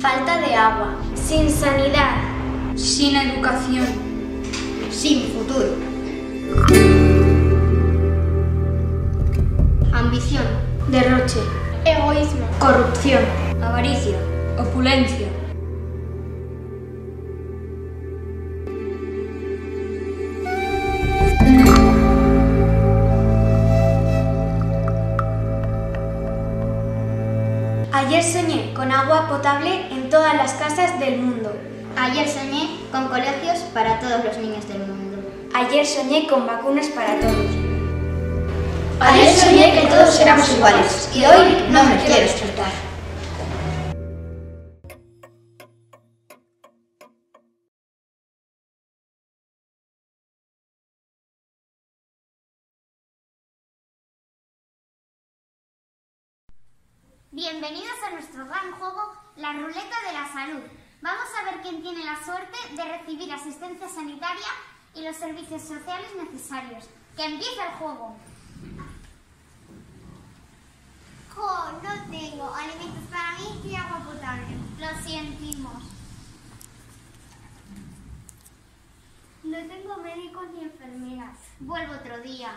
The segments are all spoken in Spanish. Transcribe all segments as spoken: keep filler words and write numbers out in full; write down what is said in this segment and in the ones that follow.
falta de agua, sin sanidad, sin educación, sin futuro. Ambición, derroche, egoísmo, corrupción, avaricia, opulencia. Ayer soñé con agua potable en todas las casas del mundo. Ayer soñé con colegios para todos los niños del mundo. Ayer soñé con vacunas para todos. Ayer soñé que todos éramos iguales y hoy no me quiero despertar. Bienvenidos a nuestro gran juego, la ruleta de la salud. Vamos a ver quién tiene la suerte de recibir asistencia sanitaria y los servicios sociales necesarios. ¡Que empiece el juego! ¡Jo! No tengo alimentos para mí y agua potable. Lo sentimos. No tengo médicos ni enfermeras. Vuelvo otro día.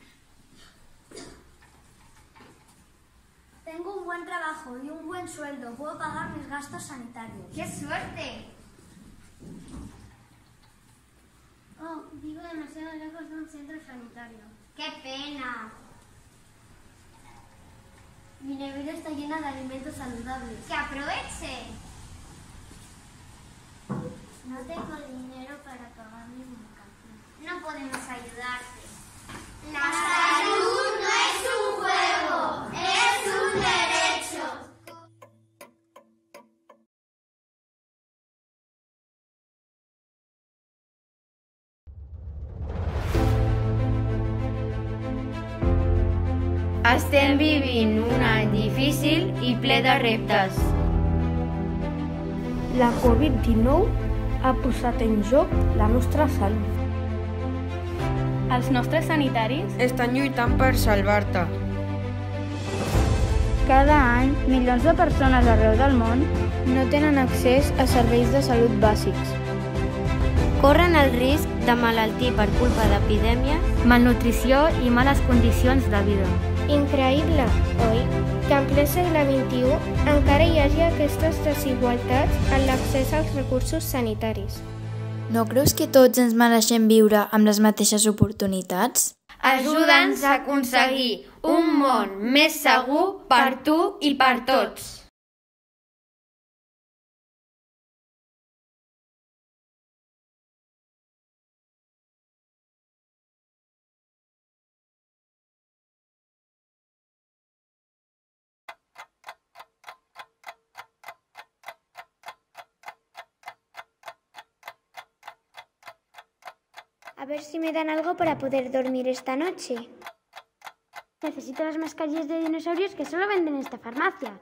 Tengo un buen trabajo y un buen sueldo. Puedo pagar mis gastos sanitarios. ¡Qué suerte! Oh, vivo demasiado lejos de un centro sanitario. ¡Qué pena! Mi nevera está llena de alimentos saludables. ¡Que aproveche! No tengo dinero para pagar mi medicación. No podemos ayudarte. La salud no es un juego, es un derecho. Estem vivint un any difícil i ple de reptes. La Covid dinou ha posat en joc la nostra salut. Els nostres sanitaris estan lluitant per salvar-te. Cada any, milions de persones arreu del món no tenen accés a serveis de salut bàsics. Corren el risc de malaltir per culpa d'epidèmies, malnutrició i males condicions de vida. Increïble, oi? Que en ple segle vint-i-u encara hi hagi aquestes desigualtats en l'accés als recursos sanitaris. No creus que tots ens mereixem viure amb les mateixes oportunitats? Ajuda'ns a aconseguir un món més segur per tu i per tots. A ver si me dan algo para poder dormir esta noche. Necesito las mascarillas de dinosaurios que solo venden en esta farmacia.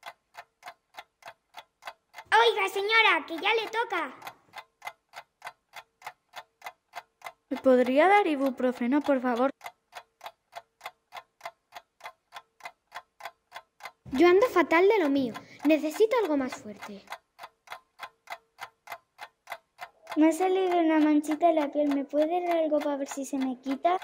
Oiga, señora, que ya le toca. ¿Me podría dar ibuprofeno, por favor? Yo ando fatal de lo mío. Necesito algo más fuerte. Me ha salido una manchita en la piel. ¿Me puede dar algo para ver si se me quita?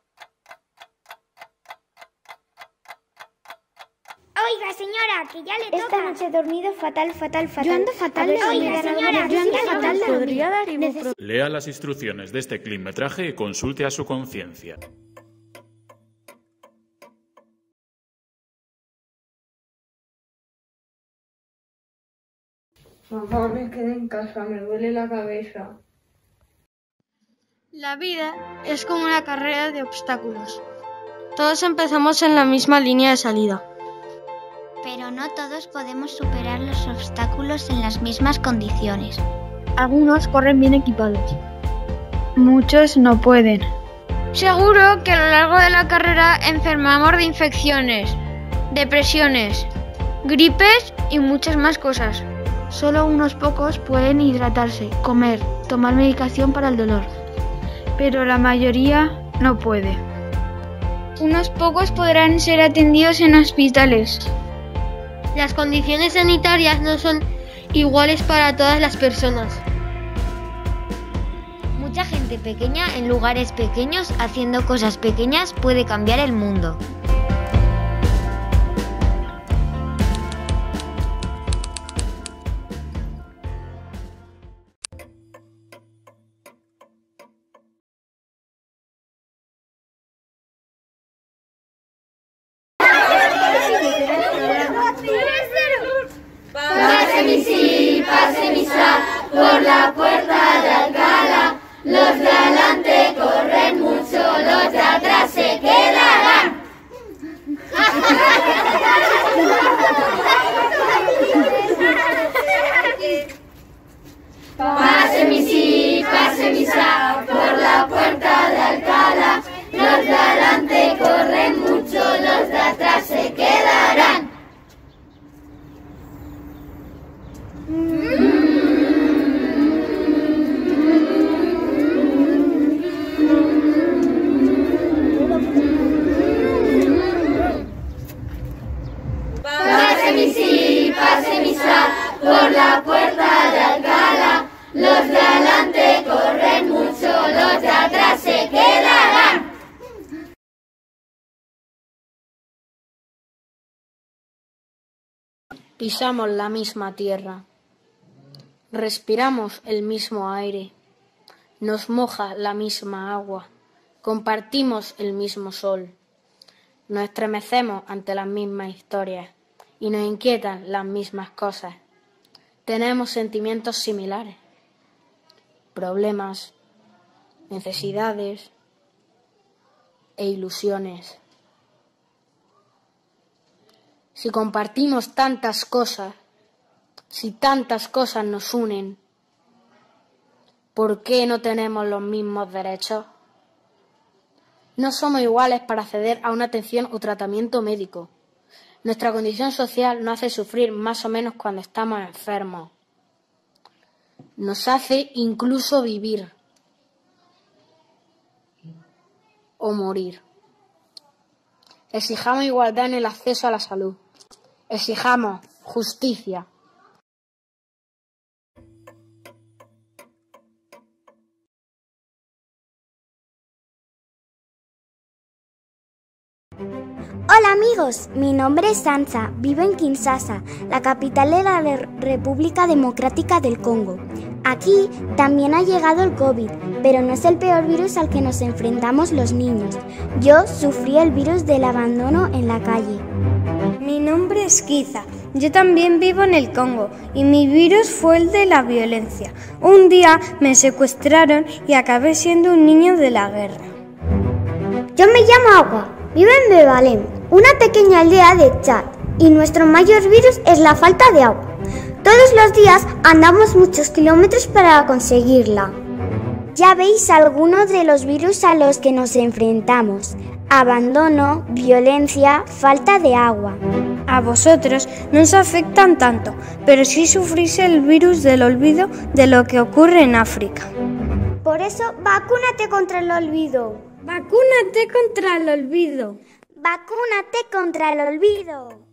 Oiga, señora, que ya le toca. Esta noche he dormido fatal, fatal, fatal. Yo ando fatal de lo mío. Oiga, señora, yo ando fatal de lo ¿Podría dar ibuprofeno? Lea las instrucciones de este climetraje y consulte a su conciencia. Mamá, me quedé en casa, me duele la cabeza. La vida es como una carrera de obstáculos. Todos empezamos en la misma línea de salida. Pero no todos podemos superar los obstáculos en las mismas condiciones. Algunos corren bien equipados. Muchos no pueden. Seguro que a lo largo de la carrera enfermamos de infecciones, depresiones, gripes y muchas más cosas. Solo unos pocos pueden hidratarse, comer, tomar medicación para el dolor. Pero la mayoría no puede. Unos pocos podrán ser atendidos en hospitales. Las condiciones sanitarias no son iguales para todas las personas. Mucha gente pequeña en lugares pequeños haciendo cosas pequeñas puede cambiar el mundo. Pase mi sí, pase mi sa, por la puerta de Alcalá. Los de adelante corren mucho, los de atrás se quedarán. Pase mi sí, pase mi sa, por la puerta de Alcalá. Los de adelante corren mucho, los de atrás se quedarán. Pase mi sí, pase mi sa, por la puerta de Alcalá. Los de adelante corren mucho, los de atrás se quedarán. Pisamos la misma tierra, respiramos el mismo aire, nos moja la misma agua, compartimos el mismo sol, nos estremecemos ante las mismas historias y nos inquietan las mismas cosas. Tenemos sentimientos similares, problemas, necesidades e ilusiones. Si compartimos tantas cosas, si tantas cosas nos unen, ¿por qué no tenemos los mismos derechos? No somos iguales para acceder a una atención o tratamiento médico. Nuestra condición social nos hace sufrir más o menos cuando estamos enfermos. Nos hace incluso vivir o morir. Exijamos igualdad en el acceso a la salud. Exijamos justicia. Hola amigos, mi nombre es Sansa, vivo en Kinshasa, la capital de la República Democrática del Congo. Aquí también ha llegado el COVID, pero no es el peor virus al que nos enfrentamos los niños. Yo sufrí el virus del abandono en la calle. Mi nombre es Kiza, yo también vivo en el Congo y mi virus fue el de la violencia. Un día me secuestraron y acabé siendo un niño de la guerra. Yo me llamo Agua, vivo en Bebalem, una pequeña aldea de Chad, y nuestro mayor virus es la falta de agua. Todos los días andamos muchos kilómetros para conseguirla. Ya veis algunos de los virus a los que nos enfrentamos: abandono, violencia, falta de agua. A vosotros no os afectan tanto, pero sí sufrís el virus del olvido de lo que ocurre en África. Por eso, vacúnate contra el olvido. Vacúnate contra el olvido. Vacúnate contra el olvido.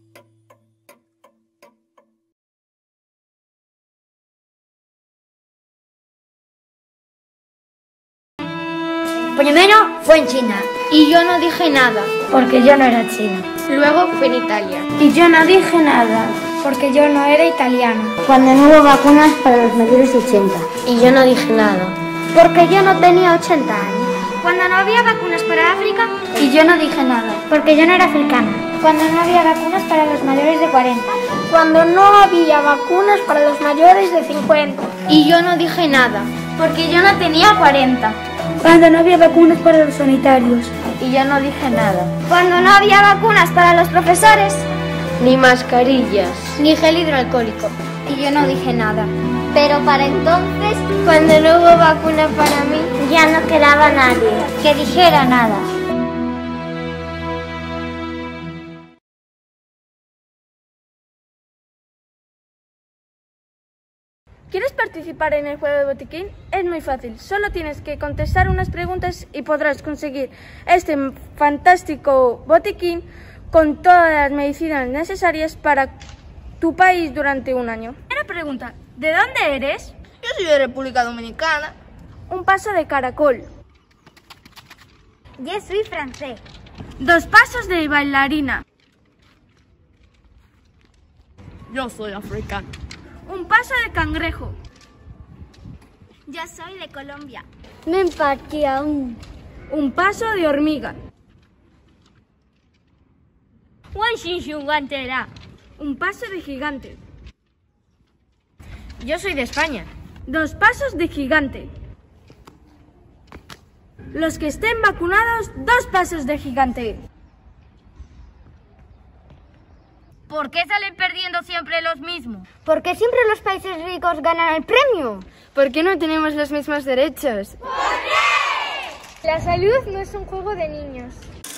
Primero fue en China. Y yo no dije nada, porque yo no era china. Luego fue en Italia. Y yo no dije nada, porque yo no era italiana. Cuando no hubo vacunas para los mayores de ochenta. Y yo no dije nada, porque yo no tenía ochenta años. Cuando no había vacunas para África. Y yo no dije nada, porque yo no era africana. Cuando no había vacunas para los mayores de cuarenta. Cuando no había vacunas para los mayores de cincuenta. Y yo no dije nada, porque yo no tenía cuarenta. Cuando no había vacunas para los sanitarios. Y yo no dije nada. Cuando no había vacunas para los profesores. Ni mascarillas, ni gel hidroalcohólico. Y yo no dije nada. Pero para entonces, cuando no hubo vacuna para mí, ya no quedaba nadie que dijera nada. ¿Quieres participar en el juego de botiquín? Es muy fácil, solo tienes que contestar unas preguntas y podrás conseguir este fantástico botiquín con todas las medicinas necesarias para tu país durante un año. Primera pregunta, ¿de dónde eres? Yo soy de República Dominicana. Un paso de caracol. Yo soy francés. Dos pasos de bailarina. Yo soy africano. Un paso de cangrejo. Yo soy de Colombia. Me partía un... Un paso de hormiga. Un paso de gigante. Yo soy de España. Dos pasos de gigante. Los que estén vacunados, dos pasos de gigante. ¿Por qué salen perdiendo siempre los mismos? ¿Por qué siempre los países ricos ganan el premio? ¿Por qué no tenemos los mismos derechos? La salud no es un juego de niños.